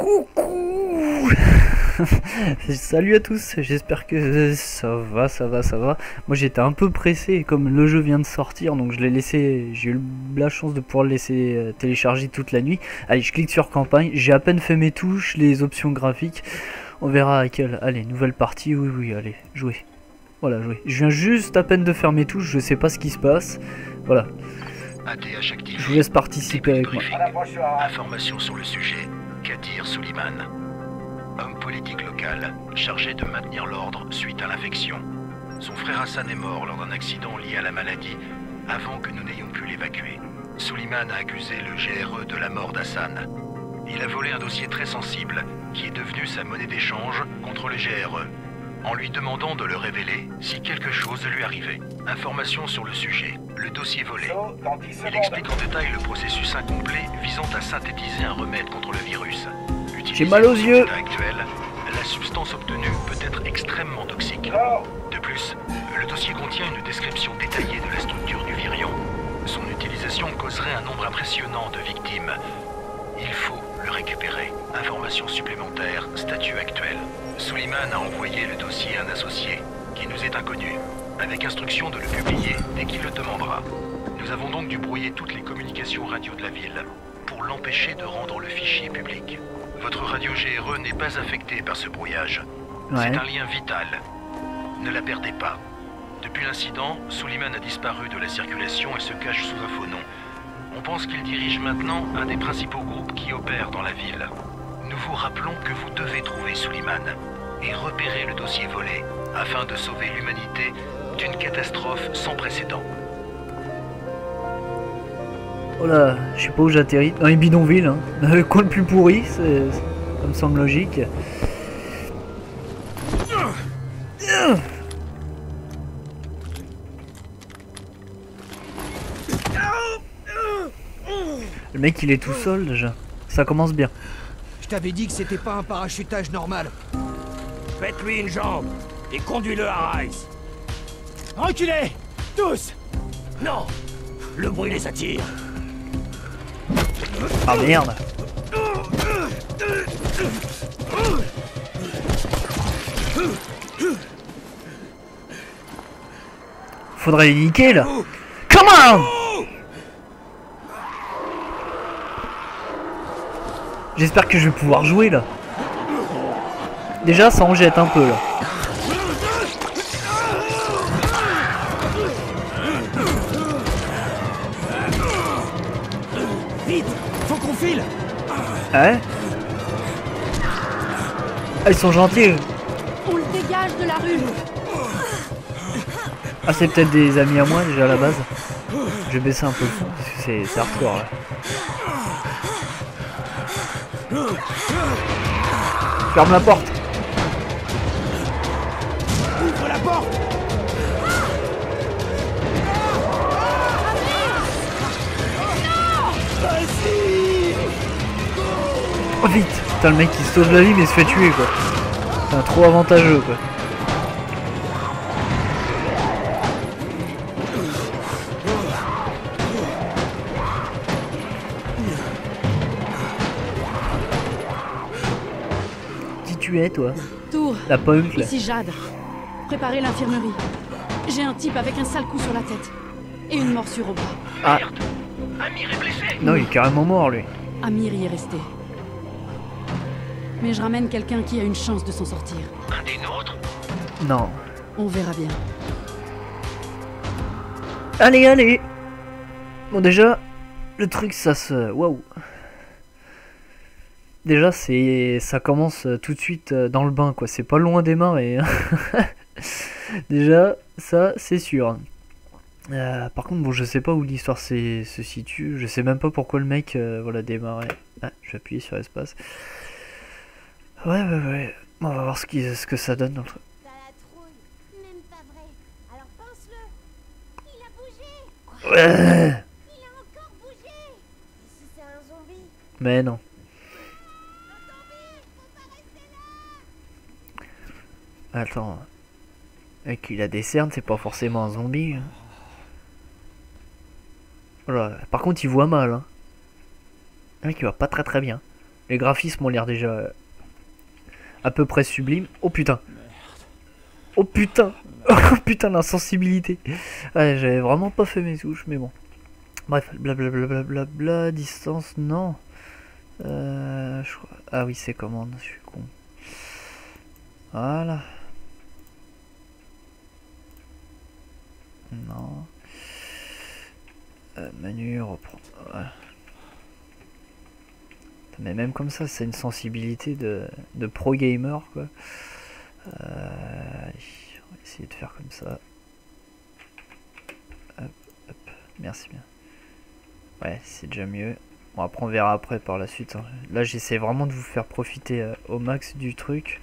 Coucou. Salut à tous, j'espère que ça va. Moi j'étais un peu pressé comme le jeu vient de sortir, donc je l'ai laissé, j'ai eu la chance de pouvoir le laisser télécharger toute la nuit. Allez, je clique sur campagne, j'ai à peine fait mes touches, les options graphiques. On verra à quelle. Allez, nouvelle partie, oui, allez, jouer. Voilà, jouer. Je viens juste à peine de faire mes touches, je sais pas ce qui se passe. Voilà. Je vous laisse participer avec moi. Information sur le sujet, Kadir Suleiman. Homme politique local, chargé de maintenir l'ordre suite à l'infection. Son frère Hassan est mort lors d'un accident lié à la maladie, avant que nous n'ayons pu l'évacuer. Suleiman a accusé le GRE de la mort d'Hassan. Il a volé un dossier très sensible, qui est devenu sa monnaie d'échange contre le GRE, en lui demandant de le révéler si quelque chose lui arrivait. Information sur le sujet, le dossier volé. Il explique en détail le processus incomplet visant à synthétiser un remède contre le virus. J'ai mal aux yeux. Actuel, la substance obtenue peut être extrêmement toxique. De plus, le dossier contient une description détaillée de la structure du virion. Son utilisation causerait un nombre impressionnant de victimes. Il faut le récupérer. Information supplémentaire, statut actuel. Suleiman a envoyé le dossier à un associé, qui nous est inconnu, avec instruction de le publier dès qu'il le demandera. Nous avons donc dû brouiller toutes les communications radio de la ville, pour l'empêcher de rendre le fichier public. Votre radio GRE n'est pas affectée par ce brouillage. Ouais. C'est un lien vital. Ne la perdez pas. Depuis l'incident, Suleiman a disparu de la circulation et se cache sous un faux nom. On pense qu'il dirige maintenant un des principaux groupes qui opèrent dans la ville. Nous vous rappelons que vous devez trouver Suleiman et repérer le dossier volé afin de sauver l'humanité d'une catastrophe sans précédent. Oh là, je sais pas où j'atterris. Dans les bidonvilles, hein. Dans le coin le plus pourri, ça me semble logique. Le mec il est tout seul déjà. Ça commence bien. Je t'avais dit que c'était pas un parachutage normal. Faites-lui une jambe et conduis-le à Rice. Reculez! Tous! Non, le bruit les attire. Ah merde. Faudrait les niquer là. Come on! J'espère que je vais pouvoir jouer là. Déjà ça en jette un peu là. Vite! Faut qu'on file! Ouais. Ah, ils sont gentils. On le dégage de la rue. Ah c'est peut-être des amis à moi déjà à la base. Je vais baisser un peu le son parce que c'est hardcore là. Ferme la porte. Ouvre la porte! Vas-y! Oh vite. Putain le mec il se sauve la vie mais il se fait tuer quoi. C'est trop avantageux quoi. Qui tu es toi? Tour, La punk là. ici Jade. Préparez l'infirmerie. J'ai un type avec un sale coup sur la tête. Et une morsure au bras. Ah Merde. Amir est blessé. non il est carrément mort lui. Amir y est resté. Mais je ramène quelqu'un qui a une chance de s'en sortir. Un des nôtres. Non. On verra bien. Allez. Bon déjà, le truc ça se... Waouh. Déjà ça commence tout de suite dans le bain quoi, c'est pas loin des démarrer. Déjà, ça c'est sûr. Par contre bon je sais pas où l'histoire se situe, je sais même pas pourquoi le mec voilà démarrer. Ah, je vais appuyer sur espace. Ouais. On va voir ce que ça donne dans le truc. T'as la trouille, même pas vrai. Alors pense-le. Il a bougé. Ouais. Il a encore bougé. Et si c'est un zombie? Mais non. Un zombie, faut pas rester là. Attends. Mec il a des cernes, c'est pas forcément un zombie. Hein. Voilà. Par contre il voit mal. Hein. Le mec il va pas très bien. Les graphismes ont l'air déjà à peu près sublimes. Oh putain. Oh putain. Oh putain, l'insensibilité. Ouais, j'avais vraiment pas fait mes touches, mais bon. Bref, blablabla, distance, non. Je crois... Ah oui, c'est commande, je suis con. Voilà. Non. Menu, reprendre. Voilà. Mais même comme ça, c'est une sensibilité de pro gamer, quoi. Allez, on va essayer de faire comme ça. Hop, hop. Merci bien. Ouais, c'est déjà mieux. Bon, après on verra après par la suite. Hein. Là, j'essaie vraiment de vous faire profiter au max du truc.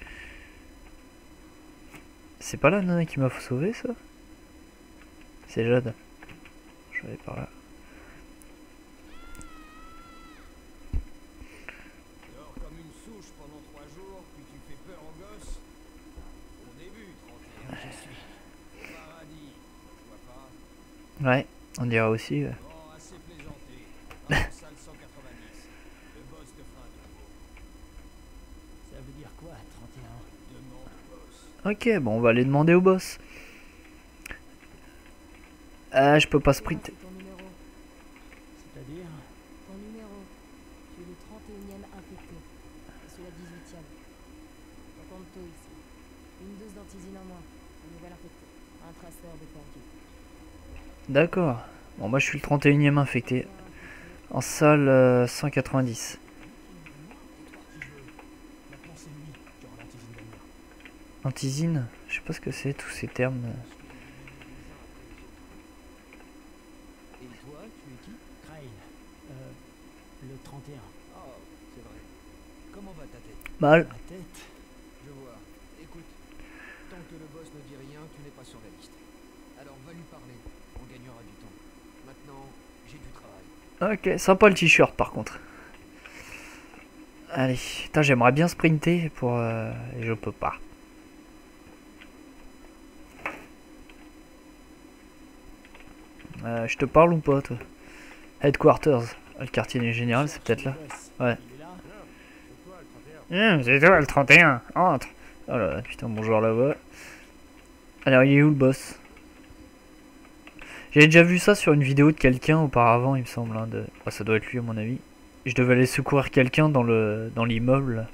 C'est pas la nana qui m'a sauvé, ça? C'est Jade. Je vais aller par là. Dors comme une souche pendant 3 jours, puis tu fais peur aux gosses. Au début, 31, je suis. Paradis, tu vois pas? Ouais, on dira aussi. Bon, assez plaisanté. Va en salle 190. Le boss te fera un topo. Ça veut dire quoi, 31? Demande au boss. Ok, bon, on va aller demander au boss. Ah, je peux pas sprinter. C'est ton numéro. C'est-à-dire? Ton numéro. Tu es le 31e infecté. Je suis la 18e. On compte tout ici. Une dose d'antisine en moins. Un nouvel infecté. Un traceur de perdu. D'accord. Bon, moi je suis le 31e infecté. En salle 190. Maintenant c'est lui qui aura l'antisine d'avenir. Antisine, je sais pas ce que c'est, tous ces termes. Et toi, tu es qui? Crane. Le 31. Oh, c'est vrai. Comment va ta tête? Mal. Ma tête. Je vois. Écoute, tant que le boss ne dit rien, tu n'es pas sur la liste. Alors va lui parler, on gagnera du temps. Maintenant, j'ai du travail. Ok, sympa le t-shirt par contre. Allez, putain, j'aimerais bien sprinter pour... et je peux pas. Je te parle ou pas, toi? Headquarters, le quartier général, c'est peut-être là. Ouais. Il est là? C'est toi le 31, entre. Oh là là, putain, bonjour la voix. Alors, il est où le boss? J'avais déjà vu ça sur une vidéo de quelqu'un auparavant, il me semble. Hein, oh, ça doit être lui, à mon avis. Je devais aller secourir quelqu'un dans l'immeuble.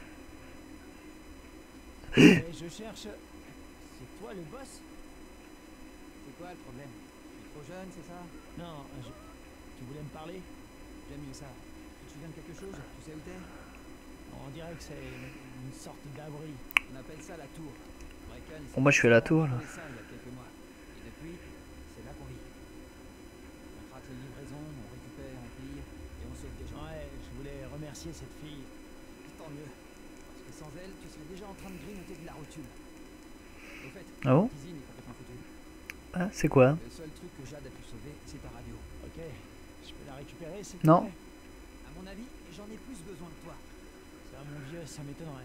Eh, je cherche. C'est toi le boss? C'est quoi le problème? Je suis trop jeune, c'est ça? Non, tu voulais me parler? J'aime mieux ça. Tu te souviens de quelque chose? Tu sais où t'es? On dirait que c'est une sorte d'abri. On appelle ça la tour. Brecken, Bon, moi, je suis à la tour, là. il y a quelques mois. Et depuis, c'est là qu'on vit. On traque les livraisons, on récupère, on pille, et on sauve des gens. Ouais, je voulais remercier cette fille. Tant mieux. Parce que sans elle, tu serais déjà en train de grignoter de la rotule. Au fait, Ah bon? l'usine est complètement foutue. Ah, c'est quoi? Le seul truc que Jade a pu sauver, c'est ta radio. Ok, je peux la récupérer, s'il te Non. plaît? À mon avis, j'en ai plus besoin que toi. Ça, mon vieux, ça m'étonnerait.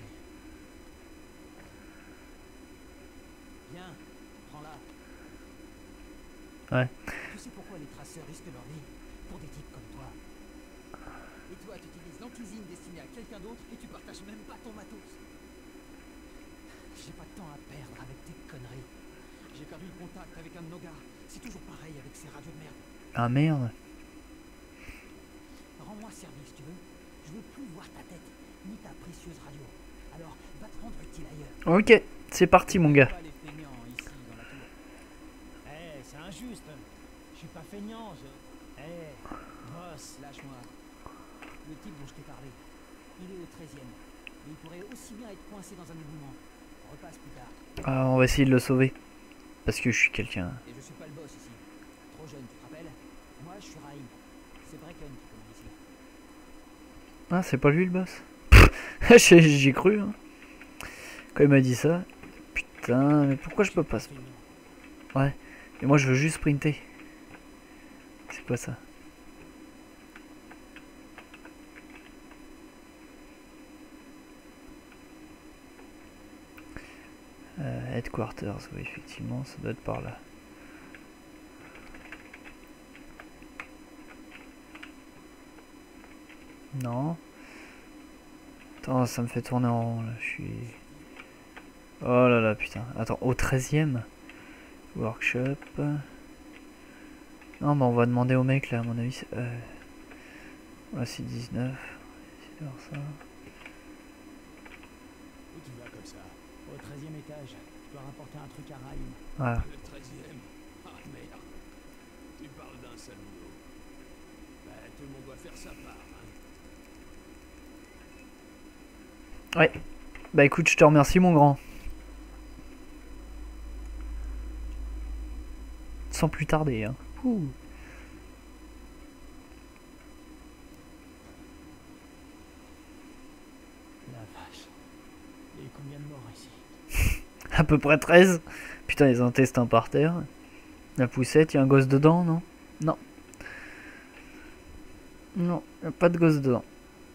Viens, prends-la. Ouais. Tu sais pourquoi les traceurs risquent leur vie? Pour des types comme toi. Et toi, tu utilises l'antisine destinée à quelqu'un d'autre et tu partages même pas ton matos. J'ai pas de temps à perdre avec tes conneries. J'ai perdu le contact avec un de nos gars. C'est toujours pareil avec ces radios de merde. Ah merde. Rends-moi service, tu veux? Je veux plus voir ta tête, ni ta précieuse radio. Alors, va te rendre utile ailleurs. Ok, c'est parti mon gars. Pas les feignants ici dans la tour. Eh, c'est injuste. Je suis pas feignant, je... Eh, boss. Lâche-moi. Le type dont je t'ai parlé, il est au 13e. Mais il pourrait aussi bien être coincé dans un éboulement. On repasse plus tard. Ah, on va essayer de le sauver. Parce que je suis quelqu'un. Et je suis pas le boss ici. Trop jeune, tu te rappelles? Moi, je suis Raïm. C'est Brecken qui commande ici. Ah, c'est pas lui le boss. J'y ai cru. Hein. Quand il m'a dit ça. Putain, mais pourquoi je peux pas... Ouais, et moi je veux juste sprinter. C'est quoi ça? Headquarters, oui, effectivement, ça doit être par là. Non. Attends, ça me fait tourner en rond là, je suis... Oh là là, putain. Attends, au 13e workshop. Non, bah on va demander au mec là, à mon avis. Ouais, c'est 19. C'est voir ça. Où tu vas comme ça? Au 13e étage. Je dois rapporter un truc à Raïm. Voilà. Le 13e? Ah merde. Tu parles d'un seul boulot. Bah, tout le monde doit faire sa part, hein. Ouais. Bah écoute, je te remercie mon grand. Sans plus tarder, hein. Ouh. La vache. Il y a eu combien de morts ici? À peu près 13. Putain, ils ont un intestins par terre. La poussette, il y a un gosse dedans, non? Non. Non, y a pas de gosse dedans.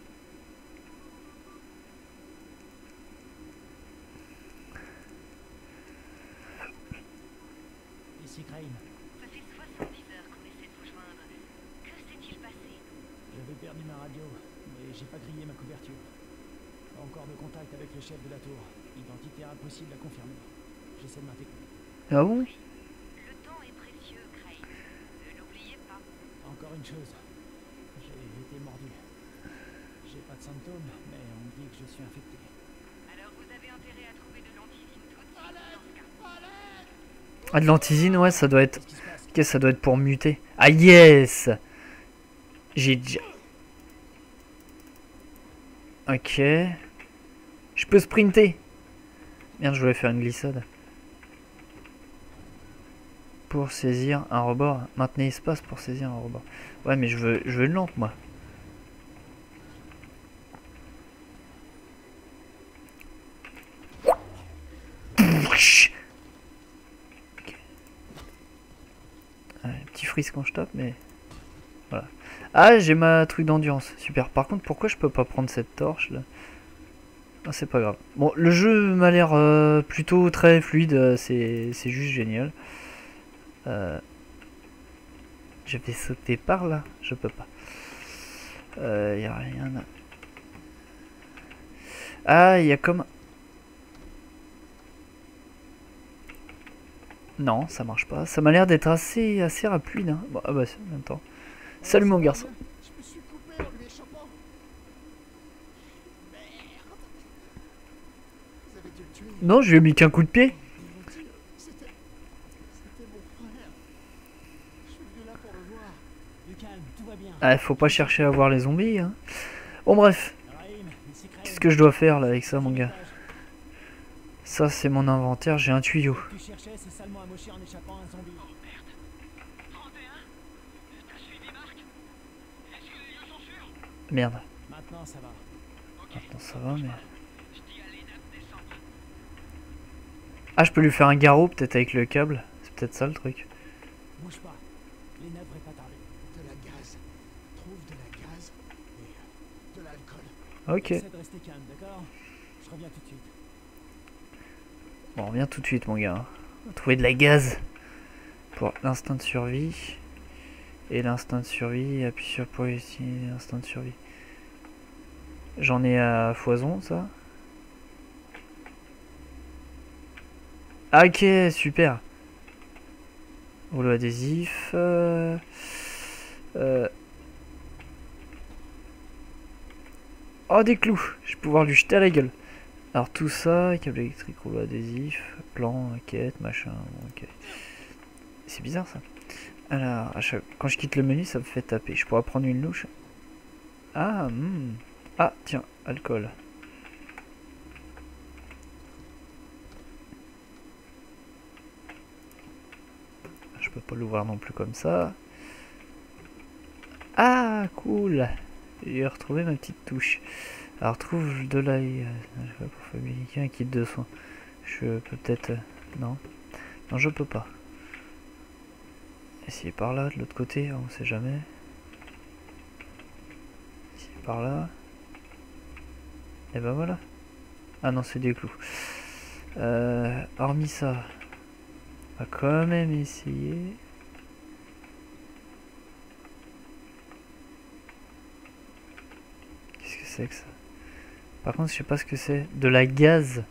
Ici Crane. Ça fait 70 heures qu'on essaie de vous joindre. Que s'est-il passé? J'avais perdu ma radio, mais j'ai pas grillé ma couverture. Pas encore de contact avec le chef de la tour. Identité impossible à confirmer. J'essaie de m'intégrer. Ah bon? Le temps est précieux, Crane. Ne l'oubliez pas. Encore une chose. J'ai été mordu. J'ai pas de symptômes, mais on me dit que je suis infecté. Alors vous avez intérêt à trouver de l'antisine tout de suite dans ce cas. Ah, de l'antisine, ouais, ça doit être... Qu'est-ce qui se passe? Ok, ça doit être pour muter. Ah yes! J'ai déjà... Ok. Je peux sprinter. Merde, je voulais faire une glissade. Pour saisir un rebord. Maintenez espace pour saisir un rebord. Ouais, mais je veux une lampe, moi. Ok. Ouais, petit freeze quand je tape, mais... Voilà. Ah, j'ai ma truc d'endurance. Super. Par contre, pourquoi je peux pas prendre cette torche, là? Ah, c'est pas grave. Bon, le jeu m'a l'air plutôt très fluide. C'est juste génial. Je vais sauter par là. Je peux pas. Y a rien à... Ah, il y a comme... Non, ça marche pas. Ça m'a l'air d'être assez rapide. Hein. Bon, ah bah, en même temps. Salut mon garçon. Je me suis coupé en lui échappant. Merde. Vous avez dû le tuer. Non, je lui ai mis qu'un coup de pied. C'était mon frère. Je suis venu là pour le voir. Du calme, tout va bien. Ah, faut pas chercher à voir les zombies. Hein. Bon, bref. Raïm, ici Crane. Qu'est-ce que je dois faire là avec ça, mon gars? Ça, c'est mon inventaire. J'ai un tuyau. Tu cherchais, c'est salement amoché en échappant à un zombie. Oh merde. 31? T'as suivi Marc? Est-ce que les lieux sont sûrs? Merde. Maintenant ça va. Attends, ça va, mais... Je dis à Lena de descendre. Ah, je peux lui faire un garrot, peut-être avec le câble. C'est peut-être ça, le truc. Bouge pas. Les neufs devraient pas tarder. De la gaz. Trouve de la gaz et de l'alcool. Ok. Essaie de rester calme, d'accord? Je reviens tout de suite. Bon, on revient tout de suite, mon gars. On va trouver de la gaz. Pour l'instinct de survie. Et l'instinct de survie, appuie sur pour ici, l'instinct de survie. J'en ai à foison, ça. Ah, ok, super. Rouleau adhésif. Oh, des clous. Je vais pouvoir lui jeter à la gueule. Alors tout ça, câble électrique, rouleau adhésif, plan, quête, machin, bon, ok. C'est bizarre ça. Alors, quand je quitte le menu, ça me fait taper. Je pourrais prendre une louche. Ah, ah, tiens, alcool. Je peux pas l'ouvrir non plus comme ça. Ah, cool. J'ai retrouvé ma petite touche. Alors, trouve de l'ail pour fabriquer un kit de soins. Je peux peut-être... non. Non, je peux pas. Essayer par là, de l'autre côté, on sait jamais. Essayer par là. Et ben voilà. Ah non, c'est des clous. Hormis ça, on va quand même essayer. Qu'est-ce que c'est que ça? Par contre, je sais pas ce que c'est. De la gaz.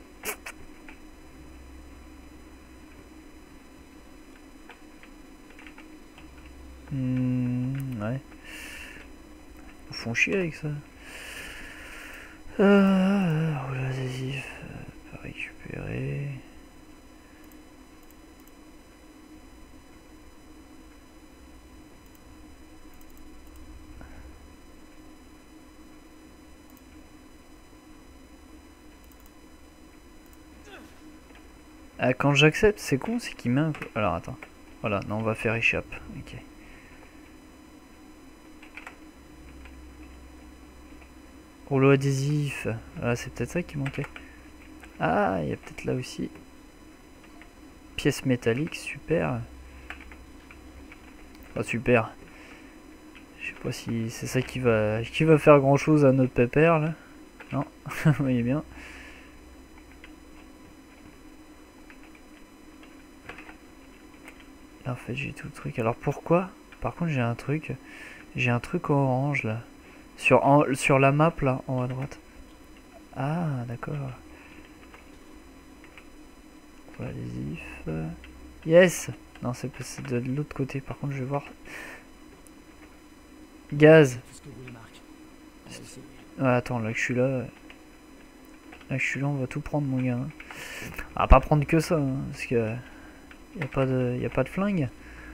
Ouais. Ils font chier avec ça. Rouleau adhésif. Pas récupérer. Ah, quand j'accepte, c'est con, c'est qu'il met un... Alors attends. Voilà, non, on va faire échappe. Ok. Rouleau adhésif. Ah, c'est peut-être ça qui manquait. Ah, il y a peut-être là aussi. Pièce métallique, super. Ah, super. Je sais pas si c'est ça qui va faire grand chose à notre pépère là. Non, vous voyez bien. Là en fait j'ai tout le truc. Alors pourquoi? Par contre j'ai un truc. J'ai un truc orange là. Sur la map là, en haut à droite. Ah d'accord. Adhésif. Yes. Non c'est de l'autre côté. Par contre je vais voir. Gaz. Ouais, attends, là que je suis là. Là que je suis là, on va tout prendre mon gars. On va pas prendre que ça, hein, parce que y a pas de flingue.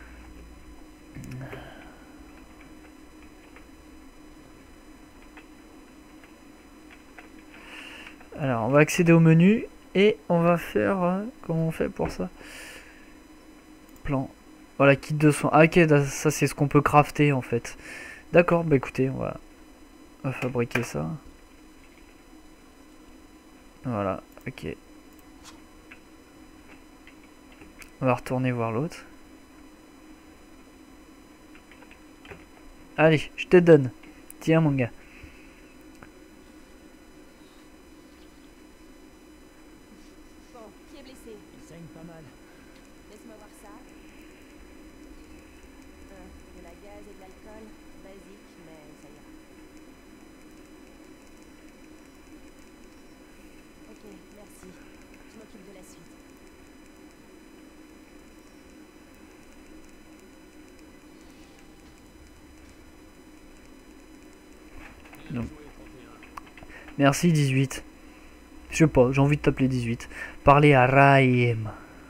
Alors, on va accéder au menu et on va faire comment on fait pour ça? Plan. Voilà, kit de soins. Ah, ok, ça c'est ce qu'on peut crafter en fait. D'accord, bah écoutez, on va fabriquer ça. Voilà, ok. On va retourner voir l'autre. Allez, je te donne. Tiens mon gars. Bon, qui est blessé? Il saigne pas mal. Laisse-moi voir ça. De la gaz et de l'alcool. Basique, mais ça ira. Ok, merci. Je m'occupe de la suite. Non. Merci 18. Je sais pas, j'ai envie de t'appeler 18. Parler à Raïm.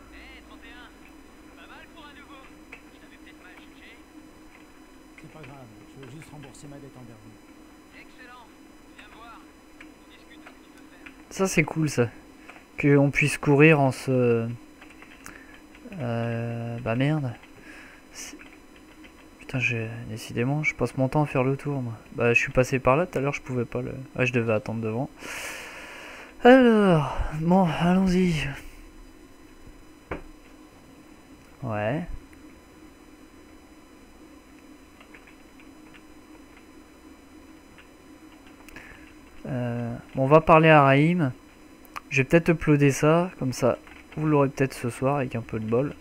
C'est pas grave, je veux juste rembourser ma dette envers vous. Excellent. Viens voir. On discute de ce que tu peux faire. Ça c'est cool ça. Qu'on puisse courir en se... bah merde. Putain, décidément, je passe mon temps à faire le tour moi. Bah je suis passé par là tout à l'heure, je pouvais pas le... Ouais, je devais attendre devant. Alors, bon, allons-y. Ouais. Bon, on va parler à Raïm. Je vais peut-être uploader ça, comme ça, vous l'aurez peut-être ce soir avec un peu de bol.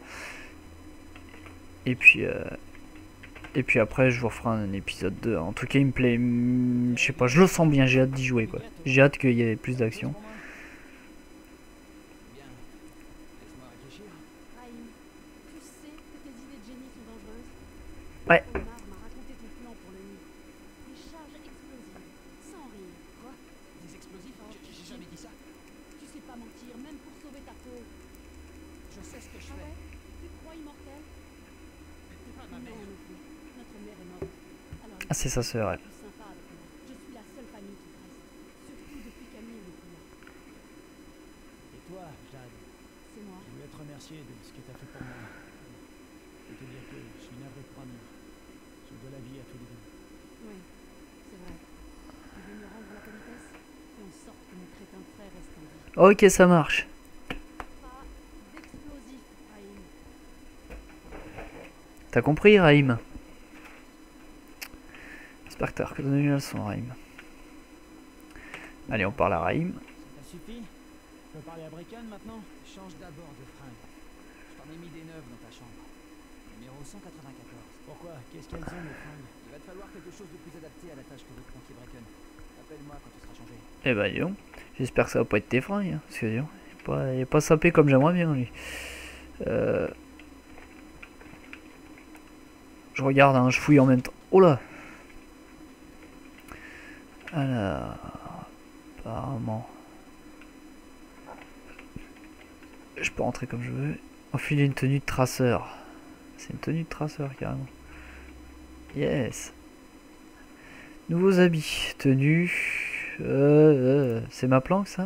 Et puis après, je vous referai un épisode 2. En tout cas, il me plaît. Je sais pas, je le sens bien. J'ai hâte d'y jouer, quoi. J'ai hâte qu'il y ait plus d'action. Bien. Laisse-moi réfléchir. Raïm, tu sais que tes idées de génie sont dangereuses? Ouais. Omar m'a raconté ton plan pour le nid. Des charges explosives, sans rire. Quoi? Des explosifs? J'ai jamais dit ça. Tu sais pas mentir, même pour sauver ta peau. Je sais ce que je Ah fais. ouais? Tu te crois immortel? T'es pas ma Non, mère. en effet. Notre mère est morte. Alors, Ah, c'est sa sœur, elle. plus sympa avec moi. Je suis la seule famille qui te reste. Surtout depuis Camille n'est plus là. Et toi, Jade, C'est moi. je voulais te remercier de ce que tu as fait pour moi. Et te dire que je suis navré pour Amir. Je dois la vie à tous les deux. Oui, c'est vrai. Tu veux me rendre la politesse? Fais en sorte que mon crétin frère reste en vie. Ok, ça marche. Pas d'explosif, Raïm. T'as compris, Raïm? J'espère que t'as reconnu la leçon, Raïm. Allez, on parle à Raïm. Ça t'a suffi? Je peux parler à Brecken maintenant? Change d'abord de fringue. Je t'en ai mis des neuves dans ta chambre. Numéro 194. Pourquoi? Qu'est-ce qu'elles ont, mes fringues? Il va te falloir quelque chose de plus adapté à la tâche que veut te confier Brecken. Appelle-moi quand tu seras changé. Eh bah dis donc, j'espère que ça va pas être tes fringues, hein, parce que dis donc, il est pas sapé comme j'aimerais bien lui. Je regarde, hein, je fouille en même temps. Oh là. Alors, apparemment, je peux rentrer comme je veux. Enfiler une tenue de traceur. C'est une tenue de traceur carrément. Yes. Nouveaux habits, tenue. C'est ma planque ça?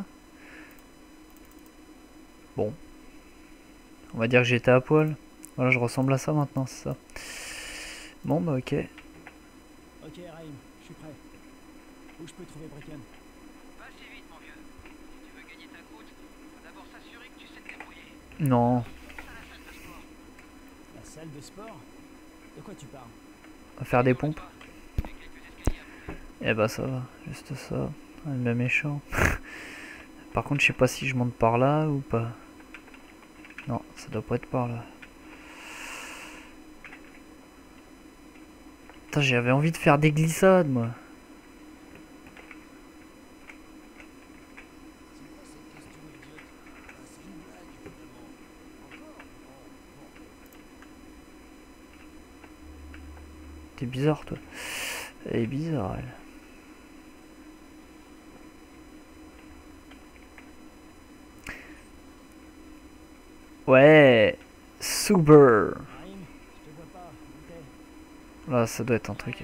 Bon. On va dire que j'étais à poil. Voilà, je ressemble à ça maintenant, c'est ça. Bon bah ok. Ok, Raim, je suis prêt. Où je peux trouver Bricken? Pas si vite, mon vieux. Si tu veux gagner ta croûte, faut d'abord s'assurer que tu sais te débrouiller. Non. La salle de sport? De quoi tu parles? On va faire des pompes. Il y a quelques escaliers à monter. Eh bah ça va, juste ça. Le même méchant. Par contre, je sais pas si je monte par là ou pas. Non, ça doit pas être par là. Putain, j'avais envie de faire des glissades, moi. T'es bizarre, toi. Elle est bizarre, elle. Ouais, super. Raim, je te vois pas. Où t'es? Là, ça doit être un truc.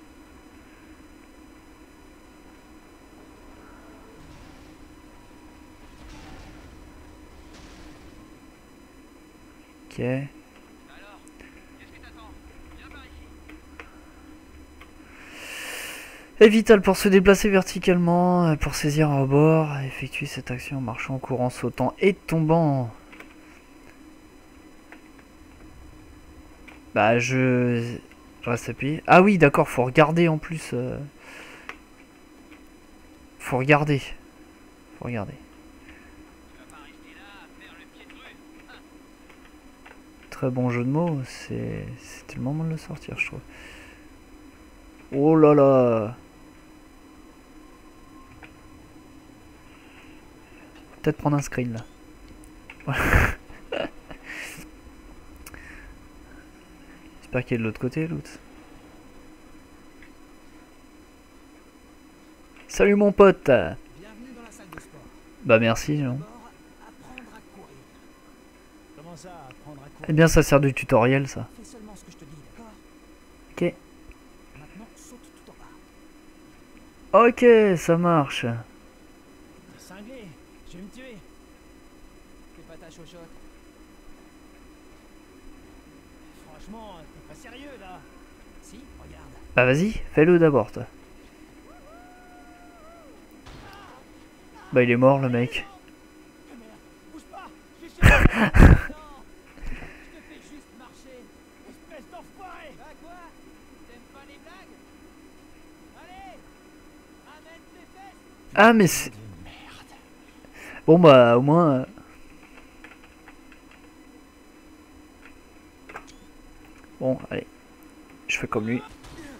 Ok. Alors, qu'est-ce que t'attends? Viens par ici. Est vital pour se déplacer verticalement, pour saisir à bord, effectuer cette action en marchant, en courant, sautant et tombant. Bah je reste appuyé. Ah oui d'accord, faut regarder en plus. Faut regarder. Faut regarder. Tu vas pas rester là à faire le pied de grue. Très bon jeu de mots, c'était le moment de le sortir je trouve. Oh là là. Peut-être prendre un screen là. J'espère qu'il est de l'autre côté l'autre. Salut mon pote. Bienvenue dans la salle de sport. Bah merci non. D'abord, apprendre à courir. Comment ça, apprendre à courir? Eh bien ça sert de tutoriel ça. Fais seulement ce que je te dis, d'accord? Ok. Maintenant, saute tout en bas. Ok, ça marche. T'es cinglé, je vais me tuer. Fais pas ta chochotte. Franchement, t'es pas sérieux là. Si, regarde. Bah vas-y, fais-le d'abord toi. Bah il est mort le mec. Bouge pas, j'ai cherché. Non, je te fais juste marcher. Espèce d'enfoiré. Bah quoi? T'aimes pas les blagues? Allez, amène tes fesses. Ah mais c'est... Bon bah au moins... Bon allez, je fais comme lui.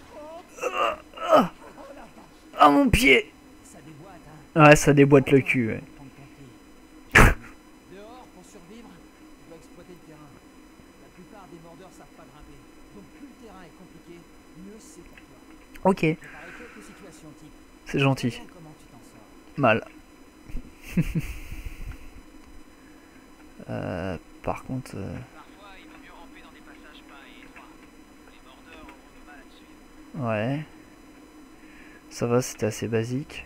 Ah mon pied. Ça déboîte, hein. Ouais ça déboîte le cul ouais. Prendre ton pied. Dehors, pour survivre, tu dois exploiter le terrain. La plupart des mordeurs savent pas grimper. Donc plus le terrain est compliqué, mieux c'est pour toi. Ok, Préparer quelques situations types. c'est gentil. Voyons comment tu t'en sors. Mal. Par contre... Parfois, il vaut mieux ramper dans des passages pas et étroits. Les mordeurs auront du mal là-dessus. Ouais. Ça va, c'était assez basique.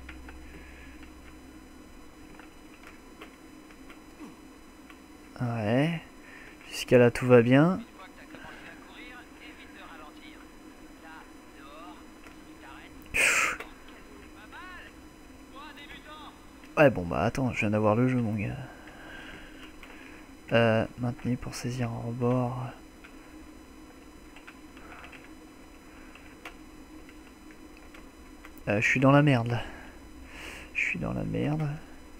Ouais. Jusqu'à là, tout va bien. Une fois que t'as commencé à courir, évite de ralentir. Là, dehors, tu t'arrêtes. Pas mal. Pour un débutant. Ouais, bon, bah attends, je viens d'avoir le jeu, mon gars. Maintenu pour saisir un rebord. Je suis dans la merde, là. Je suis dans la merde.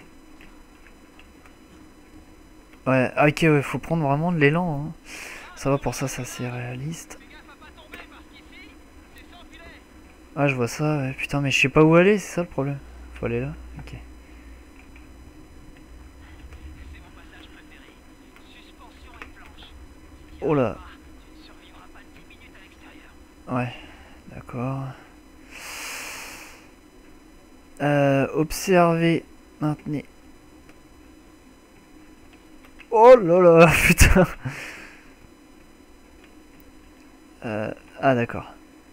Ouais, ok, ouais, faut prendre vraiment de l'élan. Hein. Ça va pour ça, ça c'est réaliste. Fais gaffe à pas tomber parce qu'ici, c'est sans filet. Ah, je vois ça. Ouais. Putain, mais je sais pas où aller, c'est ça le problème. Faut aller là. Ok. C'est mon passage préféré. Suspension et planche. Oh là. Tu ne survivras pas 10 minutes à l'extérieur. Ouais. D'accord. Observer. Maintenez. Oh là là, putain. Ah d'accord.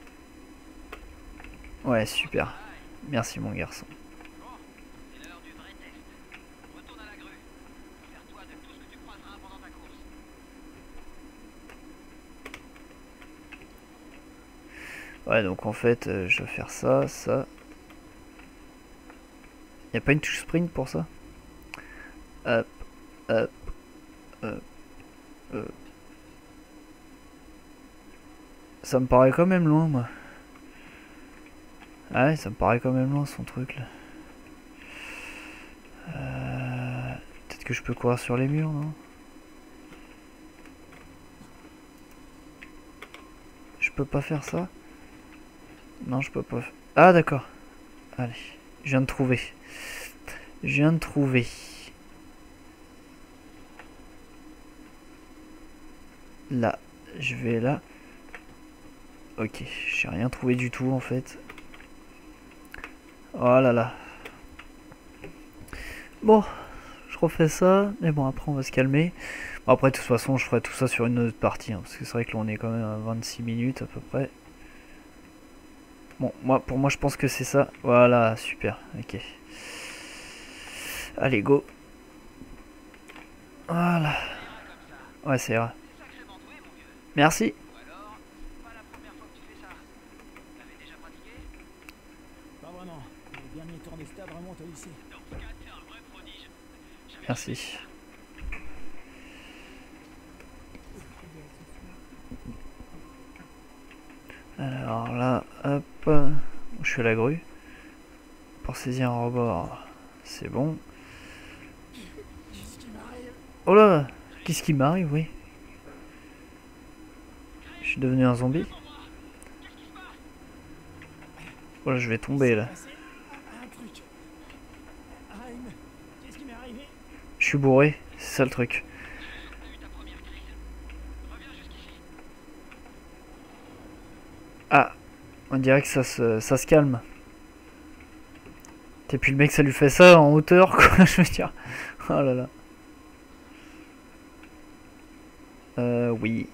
Ouais, super. Merci mon garçon. Bon, c'est l'heure du vrai test. Retourne à la grue. Sers-toi de tout ce que tu croiseras pendant ta course. Ouais, donc en fait, je vais faire ça, ça. Y a pas une touche sprint pour ça? Hop, hop, hop, hop. Ça me paraît quand même loin, moi. Ah ouais, ça me paraît quand même loin, son truc, là. Peut-être que je peux courir sur les murs, non? Je peux pas faire ça? Non, je peux pas. Ah, d'accord. Allez, je viens de trouver. Je viens de trouver. Là, je vais là. Ok, j'ai rien trouvé du tout en fait. Oh là là. Bon, je refais ça, mais bon après on va se calmer. Bon, après de toute façon je ferai tout ça sur une autre partie, hein, parce que c'est vrai que là on est quand même à 26 minutes à peu près. Bon, pour moi je pense que c'est ça. Voilà, super, ok. Allez, go. Voilà. Ouais, c'est vrai. Merci. Ou alors, c'est pas la première fois que tu fais ça. T'avais déjà pratiqué? Pas vraiment. Les derniers tours des stades remontent au lycée. Dans ce cas, t'es un vrai prodige. Merci. Alors là, hop, je suis à la grue. Pour saisir un rebord, c'est bon. Oh là, qu'est-ce qui m'arrive, oui. Je suis devenu un zombie. Oh là, je vais tomber là. Un truc. Raim, qu'est-ce qui m'est arrivé? Je suis bourré, c'est ça le truc. Ah, on dirait que ça se calme. Et puis le mec ça lui fait ça en hauteur quoi, je veux dire. Oh là là. Oui.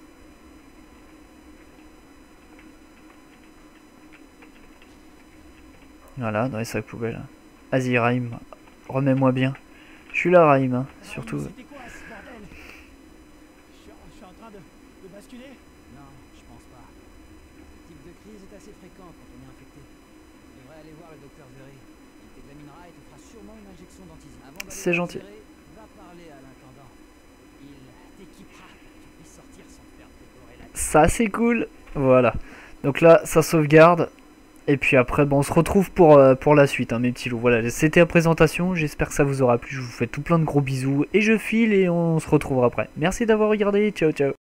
Voilà, dans les sacs poubelles. Vas-y Raim, remets-moi bien. Je suis là Raim, hein, surtout. C'était quoi ce bordel? Je suis en train de basculer? Non, je pense pas. Ce type de crise est assez fréquent quand on est infecté. Tu devrais aller voir le docteur Zeri. Il t'examinera et te fera sûrement une injection d'antisine. Avant d'aller C'est voir gentil. Zeri, va parler à l'intendant. Il t'équipera pour que tu puisses sortir sans te faire décorer la tête. Ça c'est cool. Voilà. Donc là, ça sauvegarde. Et puis après, bon, on se retrouve pour la suite, hein, mes petits loups. Voilà, c'était la présentation. J'espère que ça vous aura plu. Je vous fais tout plein de gros bisous. Et je file et on se retrouvera après. Merci d'avoir regardé. Ciao, ciao.